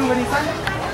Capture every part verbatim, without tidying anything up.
Balisan.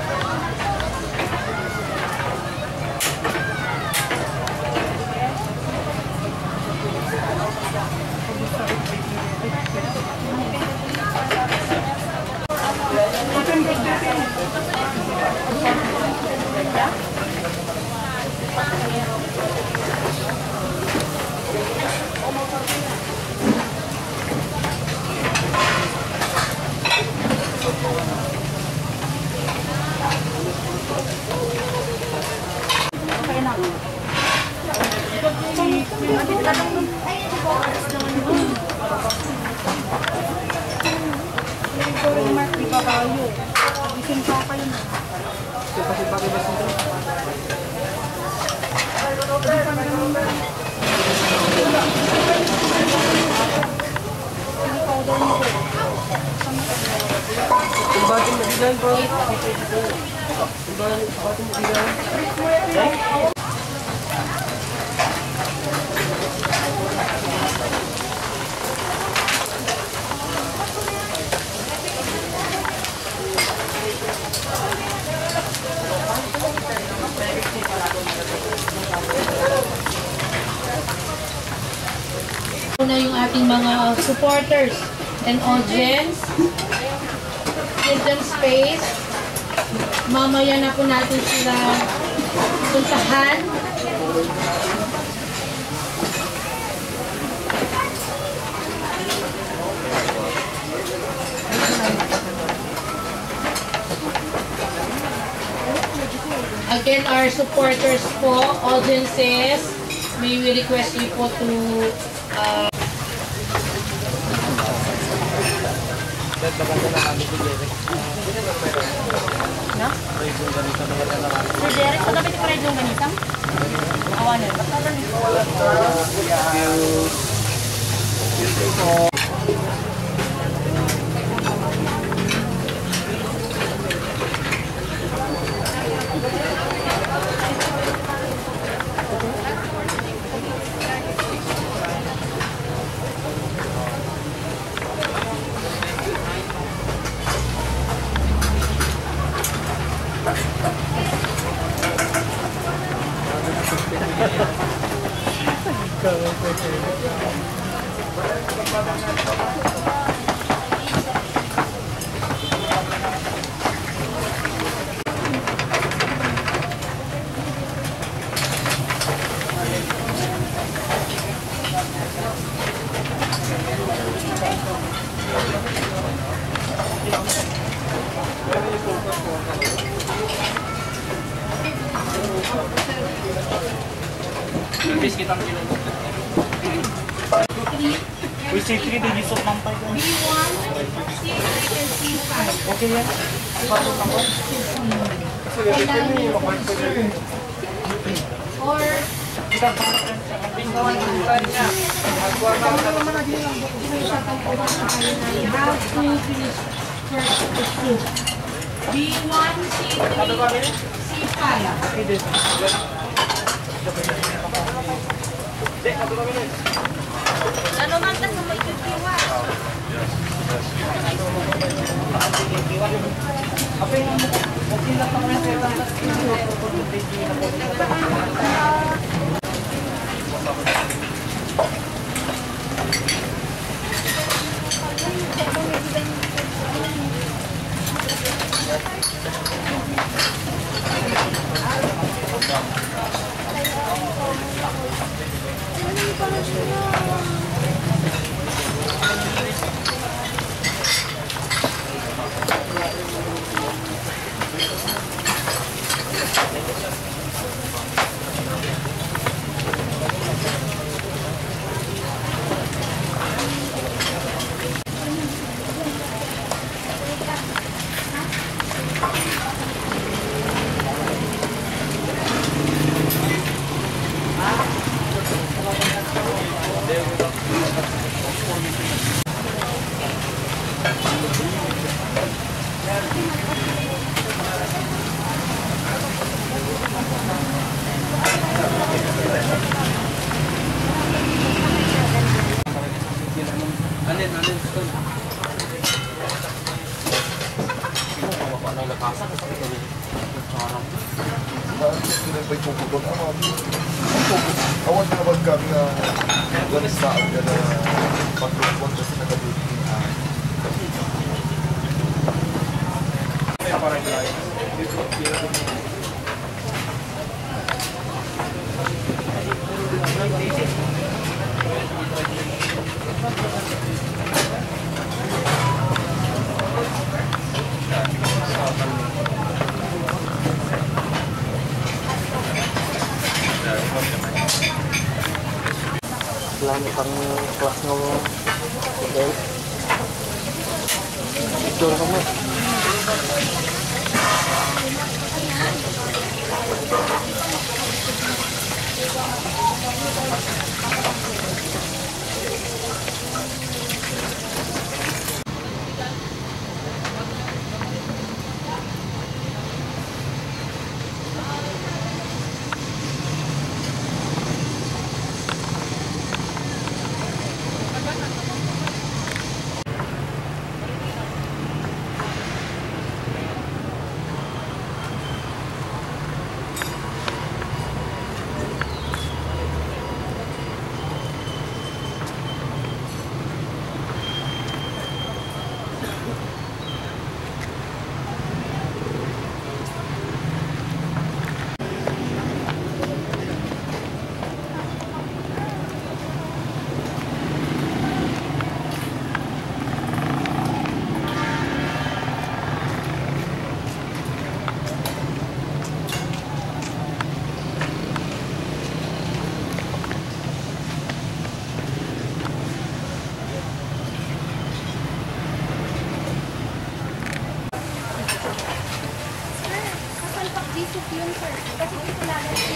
Batin madilan bro. Batin madilan. Na yung ating mga supporters and audience. Give them space. Mamaya na po natin sila puntahan. Again, our supporters po, audiences, may we request you po to uh, no? Si Derek, kung dapat yung red yungganisang? Awanan. Biscuit ang kilo. Uy, C three din yung soup mampay ko. B one, C three, and C five. Okay yan. Pasok ako. Kasi gagawin mo yung makakasal. Or Kita pa natin sa pingawan ng bulan niya. Magkuha na ako naman na din lang. may shuttle po ba sa kayo na you have to finish first the soup. B one, C three, C five. Okay din. Dek, satu kami ni. Ano man ka sa may kikiwa? Apa yang kamu? Okay lang naman sa ilang May puputol awan. Awan na naman kami na galis na ang gana pagpupon kasi nagabiti. Parang guys. Lami pang kelas ngomong. Oke. Betul kamu. Bisip yun, sir. Kasi dito lalagay.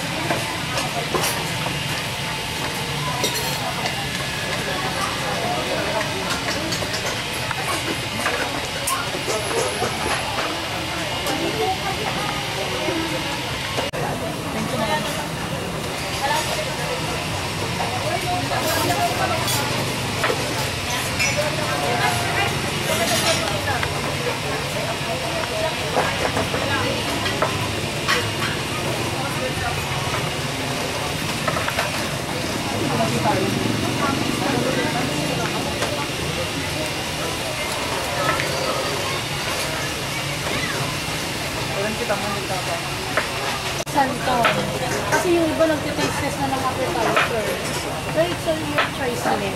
Santo. Kasi yung iba nagtitaste test na ng appetizer. So it's all your choice ulit.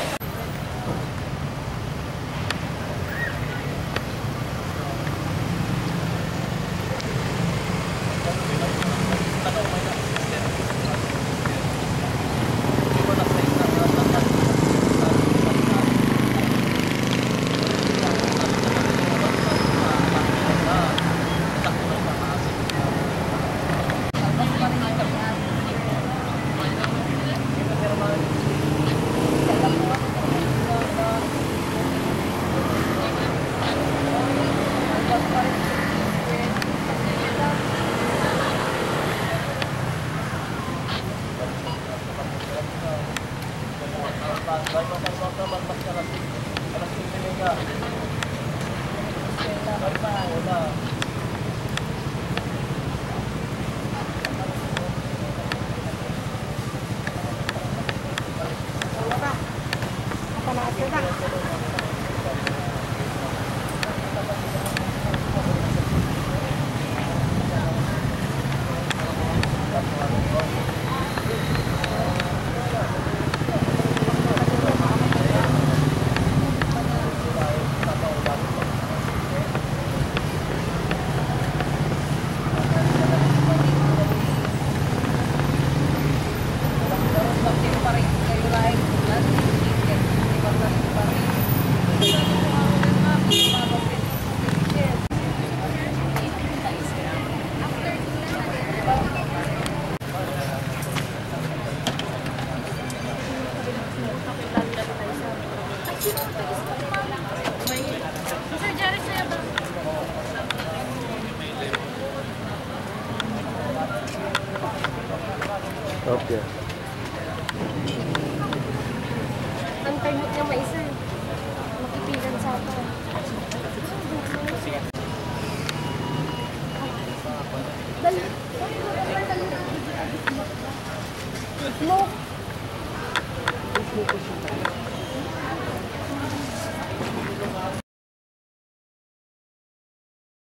Okay. Ang permit niya maisa. Makipilan sa ako. Smoke. Smoke ko siya.